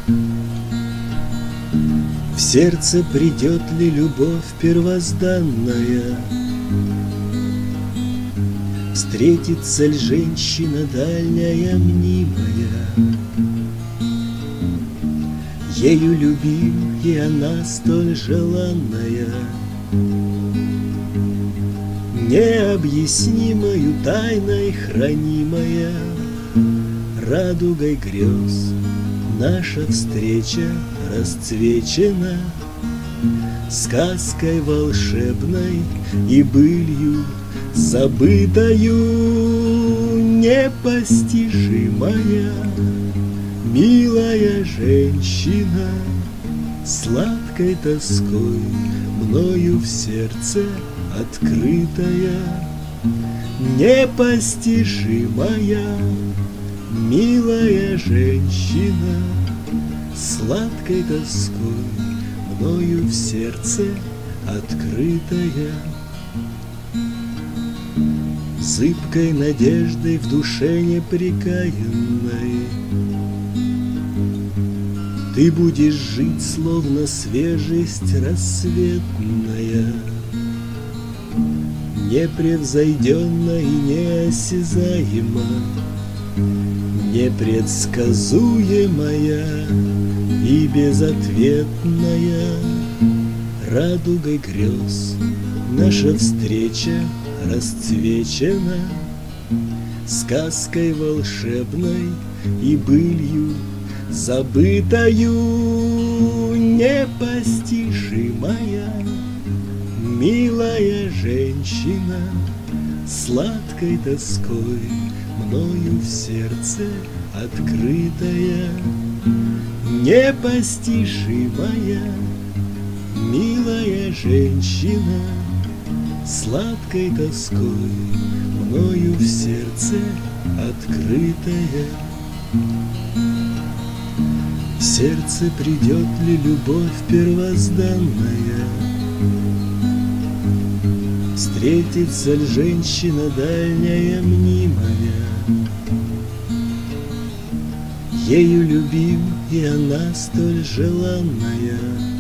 В сердце придет ли любовь первозданная? Встретится ли женщина дальняя мнимая? Ею любим, и она столь желанная, необъяснимою тайной хранимая. Радугой грез наша встреча расцвечена, сказкой волшебной и былью забытою, непостижимая. Милая женщина, сладкой тоской мною в сердце открытая, непостижимая. Милая женщина, сладкой тоской мною в сердце открытая. Зыбкой надеждой в душе непрекаянной ты будешь жить, словно свежесть рассветная, непревзойденно и неосязаемо, непредсказуемая и безответная. Радугой грез наша встреча расцвечена, сказкой волшебной и былью забытою, непостижимая. Милая женщина, сладкой тоской мною в сердце открытая, непостижимая. Милая женщина, сладкой тоской мною в сердце открытая. В сердце придет ли любовь первозданная? Встретится ли женщина дальняя мнимая? Ею любим, и она столь желанная,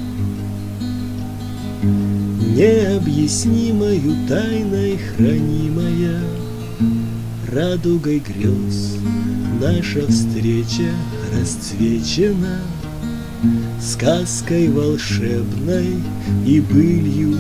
необъяснимою тайной хранимая. Радугой грез наша встреча расцвечена, сказкой волшебной и былью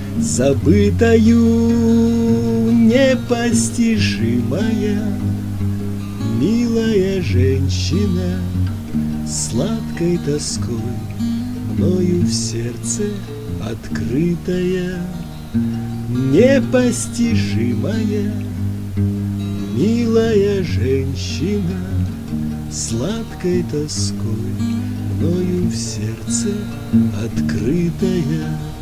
забытою, непостижимая. Милая женщина, сладкой тоской мною в сердце открытая, непостижимая. Милая женщина, сладкой тоской мною в сердце открытая.